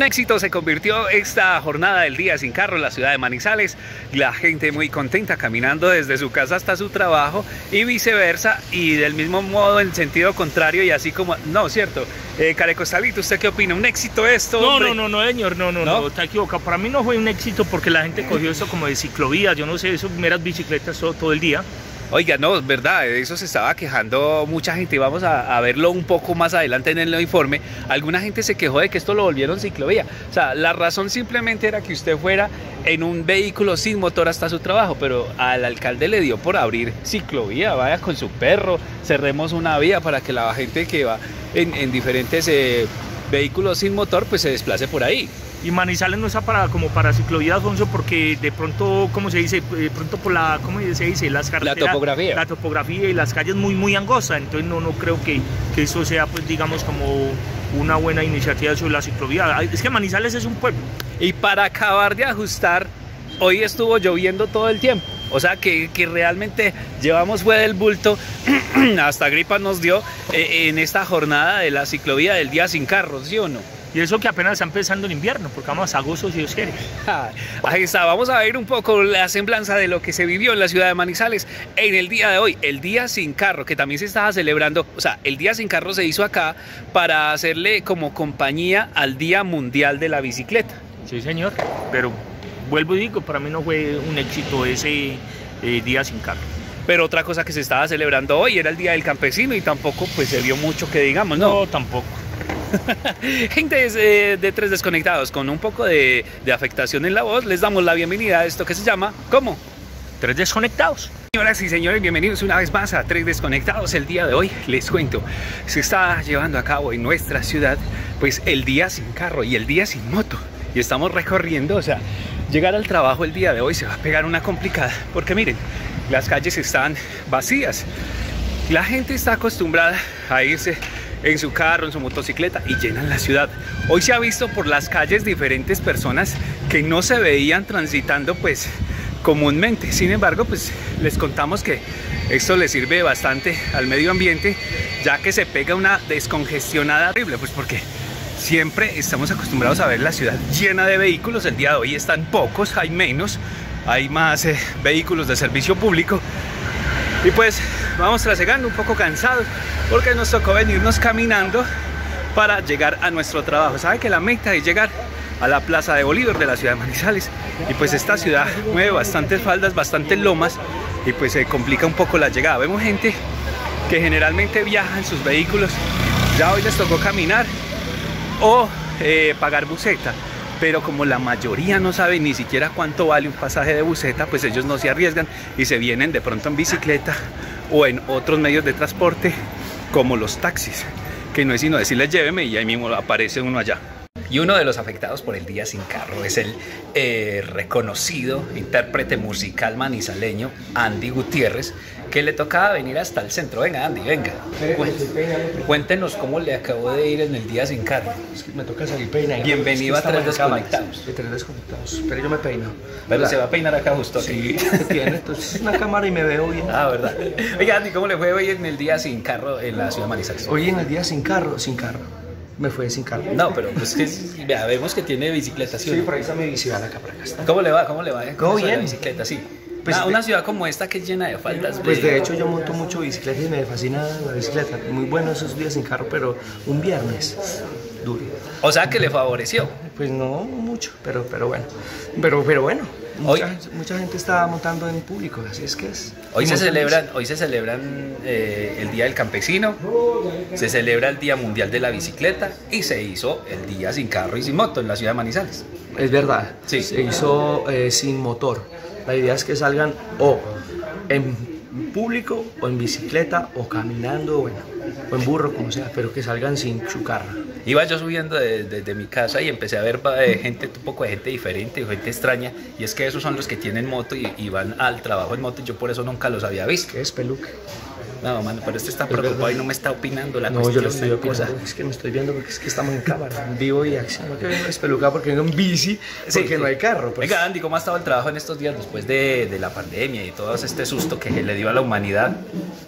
éxito se convirtió esta jornada del Día Sin Carro en la ciudad de Manizales. La gente muy contenta caminando desde su casa hasta su trabajo y viceversa, y del mismo modo en sentido contrario, y así como... No, ¿cierto? Carecostalito, ¿usted qué opina? ¿Un éxito esto? No, señor, no, está equivocado. Para mí no fue un éxito porque la gente cogió eso como de ciclovía, yo no sé, eso, meras bicicletas todo el día. Oiga, no, es verdad, de eso se estaba quejando mucha gente y vamos a verlo un poco más adelante en el informe. Alguna gente se quejó de que esto lo volvieron ciclovía. O sea, la razón simplemente era que usted fuera en un vehículo sin motor hasta su trabajo, pero al alcalde le dio por abrir ciclovía. Vaya con su perro, cerremos una vía para que la gente que va en diferentes vehículos sin motor pues se desplace por ahí. Y Manizales no está como para ciclovía, Alfonso, porque de pronto, ¿cómo se dice? De pronto por la, ¿cómo se dice? Las carreteras, la topografía y las calles muy angostas, entonces no creo que eso sea, pues digamos, como una buena iniciativa sobre la ciclovía. Es que Manizales es un pueblo. Y para acabar de ajustar, hoy estuvo lloviendo todo el tiempo. O sea que realmente llevamos fue del bulto, hasta gripa nos dio en esta jornada de la ciclovía del Día Sin Carro, ¿sí o no? Y eso que apenas está empezando el invierno, porque vamos a agosto si Dios quiere. Ahí está, vamos a ver un poco la semblanza de lo que se vivió en la ciudad de Manizales en el día de hoy, el Día Sin Carro, que también se estaba celebrando. O sea, el Día Sin Carro se hizo acá para hacerle como compañía al Día Mundial de la Bicicleta. Sí, señor, pero vuelvo y digo, para mí no fue un éxito ese Día Sin Carro. Pero otra cosa que se estaba celebrando hoy era el Día del Campesino y tampoco pues se vio mucho que digamos, ¿no? No, tampoco. Gente de Tres Desconectados, con un poco de afectación en la voz, les damos la bienvenida a esto que se llama, ¿cómo? Tres Desconectados. Señoras y señores, bienvenidos una vez más a Tres Desconectados. El día de hoy, les cuento, se está llevando a cabo en nuestra ciudad, pues el Día Sin Carro y el Día Sin Moto. Y estamos recorriendo, o sea, llegar al trabajo el día de hoy se va a pegar una complicada, porque miren, las calles están vacías. La gente está acostumbrada a irse en su carro, en su motocicleta y llenan la ciudad. Hoy se ha visto por las calles diferentes personas que no se veían transitando pues comúnmente. Sin embargo, pues les contamos que esto le sirve bastante al medio ambiente, ya que se pega una descongestionada horrible, pues porque siempre estamos acostumbrados a ver la ciudad llena de vehículos. El día de hoy están pocos, hay menos, hay más vehículos de servicio público. Y pues vamos trasegando un poco cansados porque nos tocó venirnos caminando para llegar a nuestro trabajo. Sabe que la meta es llegar a la Plaza de Bolívar de la ciudad de Manizales. Y pues esta ciudad mueve bastantes faldas, bastantes lomas y pues se complica un poco la llegada. Vemos gente que generalmente viaja en sus vehículos. Ya hoy les tocó caminar o pagar buseta. Pero como la mayoría no sabe ni siquiera cuánto vale un pasaje de buseta, pues ellos no se arriesgan y se vienen de pronto en bicicleta o en otros medios de transporte como los taxis, que no es sino decirles lléveme y ahí mismo aparece uno allá. Y uno de los afectados por el Día Sin Carro es el reconocido intérprete musical manizaleño Andy Gutiérrez, que le tocaba venir hasta el centro. Venga, Andy, venga. Cuéntenos cómo le acabó de ir en el Día Sin Carro. Es que me toca salir peinado. Bienvenido a Tres Desconectados. De Tres Desconectados. Pero yo me peino. Pero se va a peinar acá justo. Sí, tiene. Entonces es una cámara y me veo bien. Ah, verdad. Oiga, Andy, ¿cómo le fue hoy en el Día Sin Carro en la ciudad de Manizales? Hoy en el Día Sin Carro. Me fue sin carro. No, pero pues que vea, vemos que tiene bicicleta, ¿sí? Sí, por ahí está mi bici, acá por acá está. ¿Cómo le va? Todo bien. La bicicleta, sí. Pues una ciudad como esta que es llena de faldas. Pues de hecho yo monto mucho bicicleta y me fascina la bicicleta. Muy bueno esos días sin carro, pero un viernes duro. O sea que le favoreció. Pues no mucho, pero bueno. Pero bueno. Mucha gente está montando en público, así es que es. Hoy se celebran el Día del Campesino, se celebra el Día Mundial de la Bicicleta y se hizo el Día Sin Carro y Sin Moto en la ciudad de Manizales. Es verdad, sí. Se hizo sin motor. La idea es que salgan o en público o en bicicleta o caminando, bueno, o en burro, como sea, pero que salgan sin su carro. Iba yo subiendo desde mi casa y empecé a ver gente, un poco de gente diferente, gente extraña, y es que esos son los que tienen moto y van al trabajo en moto, y yo por eso nunca los había visto. ¿Qué es peluque? No, mano, pero este está preocupado y no me está opinando la cuestión. No, yo lo estoy opinando, es que me estoy viendo porque es que estamos en cámara, en vivo y acción. No que vengo despelucado porque vengo en bici, porque sí, no hay carro. Pues. Venga, Andy, ¿cómo ha estado el trabajo en estos días después de la pandemia y todo este susto que le dio a la humanidad?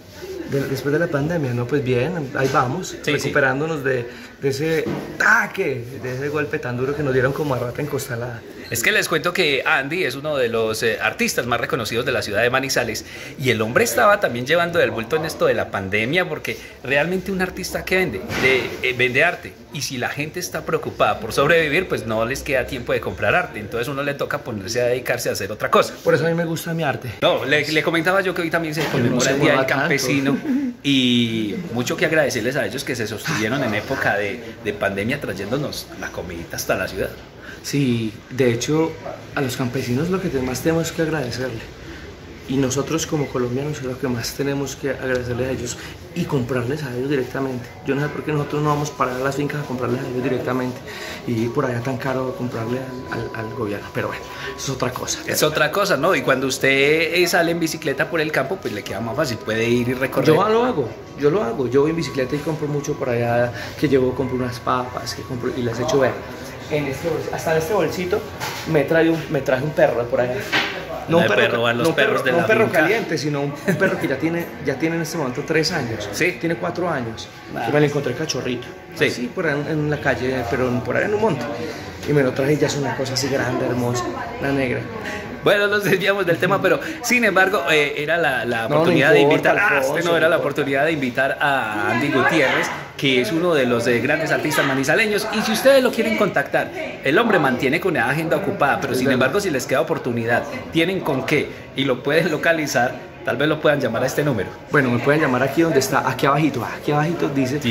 después de la pandemia, ¿no? Pues bien, ahí vamos, sí, recuperándonos de ese ataque, de ese golpe tan duro que nos dieron como a rata encostalada. Es que les cuento que Andy es uno de los artistas más reconocidos de la ciudad de Manizales y el hombre estaba también llevando del bulto en esto de la pandemia, porque realmente un artista que vende arte, y si la gente está preocupada por sobrevivir, pues no les queda tiempo de comprar arte, entonces uno le toca ponerse a dedicarse a hacer otra cosa. Por eso a mí me gusta mi arte. No, le comentaba yo que hoy también se conmemora el Día del Campesino y mucho que agradecerles a ellos que se sostuvieron en época de pandemia trayéndonos la comidita hasta la ciudad. Sí, de hecho, a los campesinos lo que más tenemos que agradecerle, y nosotros como colombianos es lo que más tenemos que agradecerle a ellos y comprarles a ellos directamente. Yo no sé por qué nosotros no vamos para las fincas a comprarles a ellos directamente y por allá tan caro comprarle al gobierno, pero bueno, eso es otra cosa. Es otra cosa, ¿no? Y cuando usted sale en bicicleta por el campo, pues le queda más fácil, puede ir y recorrer. Yo lo hago, yo voy en bicicleta y compro mucho por allá, compro unas papas, y las echo ver. Hasta en este bolsito me traje un perro por allá. No un perro caliente, sino un perro que ya tiene en este momento 3 años. Sí. Tiene 4 años. Yo me lo encontré cachorrito. Sí. Sí, por ahí en la calle, pero por ahí en un monte. Y me lo traje y ya es una cosa así grande, hermosa, la negra. Bueno, nos desviamos del tema, pero sin embargo era la oportunidad de invitar la oportunidad de invitar a Andy Gutiérrez, que es uno de los grandes artistas manizaleños, y si ustedes lo quieren contactar, el hombre mantiene con la agenda ocupada, pero sin embargo si les queda oportunidad, tienen con qué y lo pueden localizar, tal vez lo puedan llamar a este número. Bueno, me pueden llamar aquí donde está, aquí abajito dice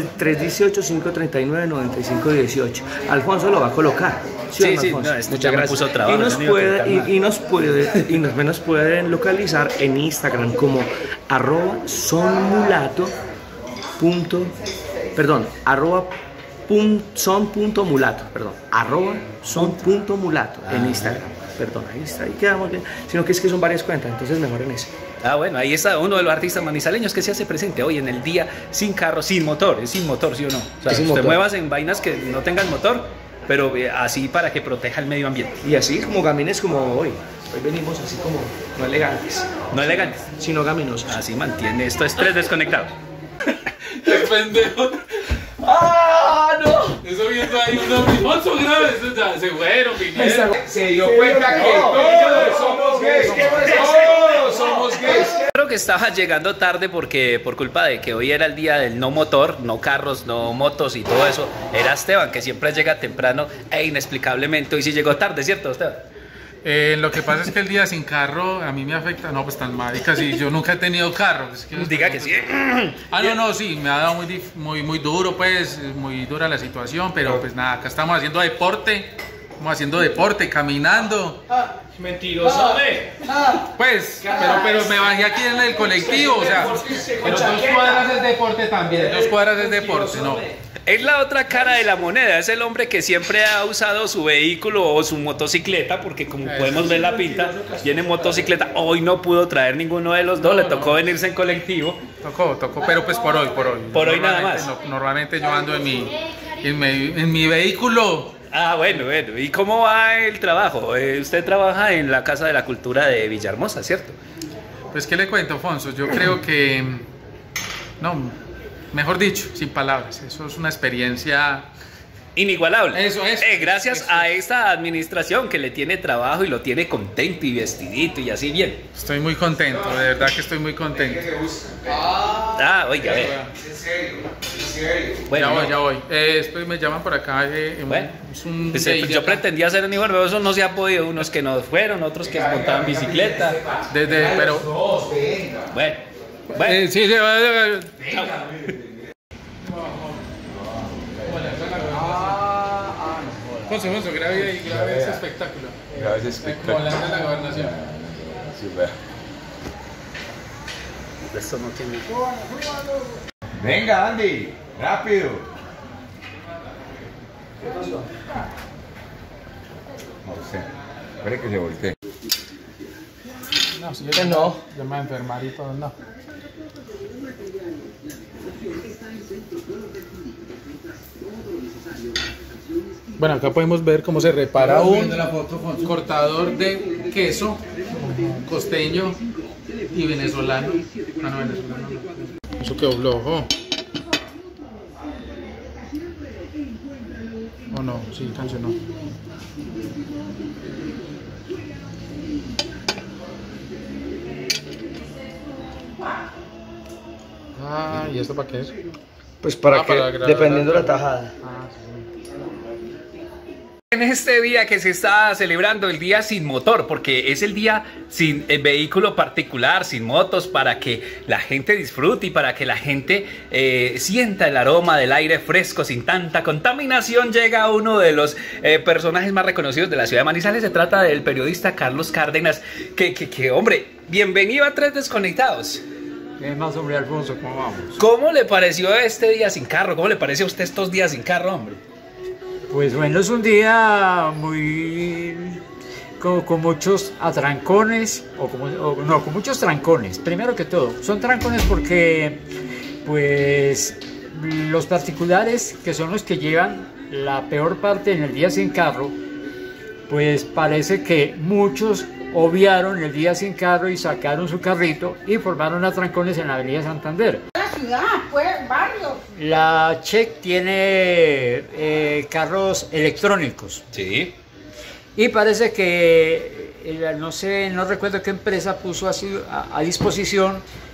318-539-9518. Alfonso lo va a colocar. Sí, no, muchas gracias. Puso trabajo, nos pueden localizar en Instagram como @son.mulato en Instagram. Perdón, ahí quedamos bien. Sino que es que son varias cuentas, entonces mejor en eso. Ah, bueno, ahí está uno de los artistas manizaleños que se hace presente hoy en el día sin carro, sin motor. Es sin motor, ¿sí o no? O sea, si te muevas en vainas que no tengan motor, pero así para que proteja el medio ambiente. Y así como gamines como hoy. Hoy venimos así como no elegantes. No elegantes, sino gaminosos. Así mantiene. Esto es 3 Desconectados. ¡Qué pendejo! ¡Ah, no! Eso viendo ahí unos Alfonso graves, se fueron, vinieron. Se dio cuenta que todos somos gays. Todos somos gays. Creo que estaba llegando tarde porque por culpa de que hoy era el día del no motor, no carros, no motos y todo eso. Era Esteban, que siempre llega temprano e inexplicablemente hoy sí llegó tarde, ¿cierto, Esteban? Lo que pasa es que el día sin carro a mí me afecta, no, pues tan marica, sí, yo nunca he tenido carro. Es que diga que sí. Sí, me ha dado muy duro, pues, muy dura la situación, pero pues nada, acá estamos haciendo deporte, caminando. Mentiroso, Pues, pero me bajé aquí en el colectivo, o sea, pero 2 cuadras es deporte también, 2 cuadras es deporte, no. Es la otra cara de la moneda, es el hombre que siempre ha usado su vehículo o su motocicleta, porque como podemos ver la pinta, tiene motocicleta. Hoy no pudo traer ninguno de los dos, le tocó venirse en colectivo. Tocó, pero pues por hoy. Por hoy nada más. Normalmente yo ando en mi vehículo. Ah, bueno. ¿Y cómo va el trabajo? Usted trabaja en la Casa de la Cultura de Villahermosa, ¿cierto? Pues, ¿qué le cuento, Alfonso? Yo creo que... No... Mejor dicho, sin palabras, eso es una experiencia inigualable. Eso es. Gracias a esta administración que le tiene trabajo y lo tiene contento y vestidito y así bien. Estoy muy contento, de verdad que estoy muy contento. Oiga, a ver. ¿En serio? Bueno, ya voy. Después me llaman por acá. Yo pretendía hacer uniforme, pero eso no se ha podido. Unos que no fueron, otros que montaban bicicleta. Bueno. Sí. Alfonso, grabe ese espectáculo. Grabe ese espectáculo. Como hablando de la gobernación. Sí, vea. Esto no tiene... Venga, Andy, rápido. ¿Qué pasó? No sé. Espere que se voltee. No, si yo no. Yo me voy a enfermar y todo, no. Bueno, acá podemos ver cómo se repara un cortador de queso costeño y venezolano. No, venezolano no. Eso quedó flojo. ¿O no? Sí, cancionó. Ah, ¿y esto para qué es? Pues para dependiendo de la tajada. En este día que se está celebrando el día sin motor, porque es el día sin vehículo particular, sin motos, para que la gente disfrute y para que la gente sienta el aroma del aire fresco sin tanta contaminación, llega uno de los personajes más reconocidos de la ciudad de Manizales. Se trata del periodista Carlos Cárdenas, que hombre, bienvenido a Tres Desconectados. ¿Qué más, hombre, Alfonso? ¿Cómo vamos? ¿Cómo le pareció este día sin carro? ¿Cómo le pareció a usted estos días sin carro, hombre? Pues bueno, es un día muy... con muchos atrancones, con muchos trancones. Primero que todo, son trancones porque, pues, los particulares, que son los que llevan la peor parte en el día sin carro, pues parece que muchos obviaron el día sin carro y sacaron su carrito y formaron atrancones en la avenida Santander. Ciudad, pues, barrio. La Check tiene carros electrónicos. Sí. Y parece que, no recuerdo qué empresa puso a disposición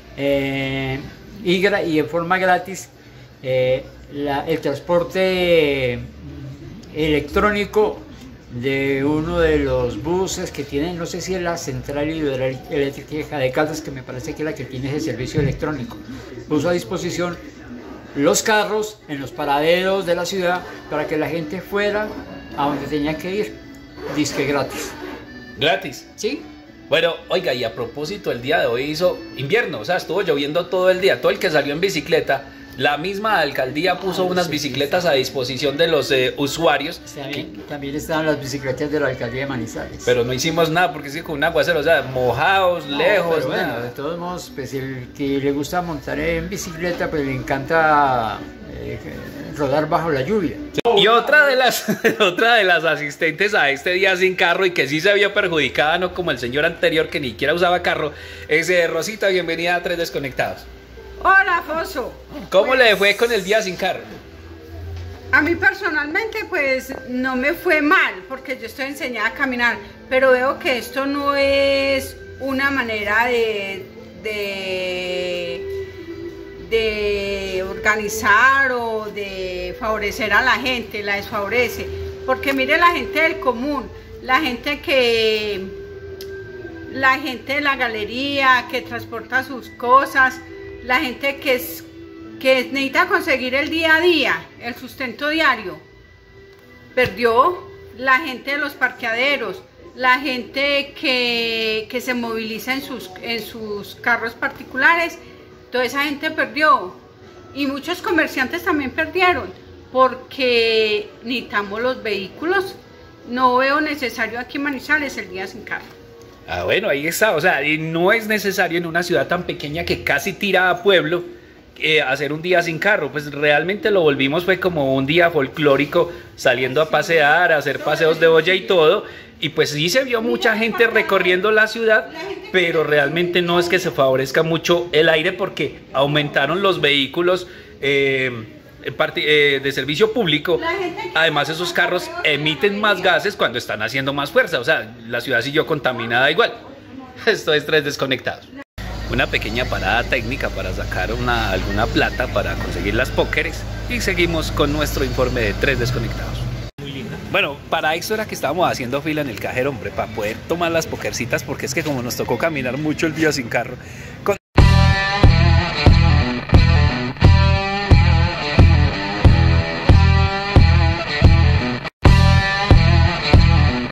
y en forma gratis el transporte electrónico de uno de los buses que tienen, no sé si es la central hidroeléctrica de Caldas, que me parece que es la que tiene ese servicio electrónico. Puso a disposición los carros en los paraderos de la ciudad para que la gente fuera a donde tenía que ir, disque gratis. ¿Gratis? Sí. Bueno, oiga, y a propósito, el día de hoy hizo invierno, o sea, estuvo lloviendo todo el día. Todo el que salió en bicicleta, la misma alcaldía puso unas bicicletas a disposición de los usuarios. También estaban las bicicletas de la alcaldía de Manizales. Pero no hicimos nada porque sí, con un aguacero, o sea, mojados, lejos. Pero bueno, de todos modos, pues el que le gusta montar en bicicleta, pues le encanta rodar bajo la lluvia. Y otra de las asistentes a este día sin carro y que sí se vio perjudicada, no como el señor anterior que ni siquiera usaba carro, es Rosita. Bienvenida a Tres Desconectados. Hola, Alfonso. ¿Cómo le fue con el día sin carro? A mí personalmente pues no me fue mal porque yo estoy enseñada a caminar, pero veo que esto no es una manera de organizar o de favorecer a la gente, la desfavorece, porque mire la gente del común, la gente de la galería que transporta sus cosas, la gente que necesita conseguir el día a día, el sustento diario, perdió. La gente de los parqueaderos, la gente que se moviliza en sus carros particulares, toda esa gente perdió. Y muchos comerciantes también perdieron, porque necesitamos los vehículos. No veo necesario aquí en Manizales el día sin carro. Ah, bueno, ahí está, o sea, no es necesario en una ciudad tan pequeña que casi tira a pueblo hacer un día sin carro. Pues realmente lo volvimos, fue como un día folclórico, saliendo a pasear, a hacer paseos de olla y todo, y pues sí se vio mucha gente recorriendo la ciudad, pero realmente no es que se favorezca mucho el aire porque aumentaron los vehículos de servicio público. Además, esos carros emiten más gases cuando están haciendo más fuerza, o sea, la ciudad siguió contaminada igual. Esto es Tres Desconectados. Una pequeña parada técnica para sacar alguna plata para conseguir las pókeres y seguimos con nuestro informe de Tres Desconectados. Muy linda. Bueno, para esto era que estábamos haciendo fila en el cajero, hombre, para poder tomar las pokercitas, porque es que como nos tocó caminar mucho el día sin carro,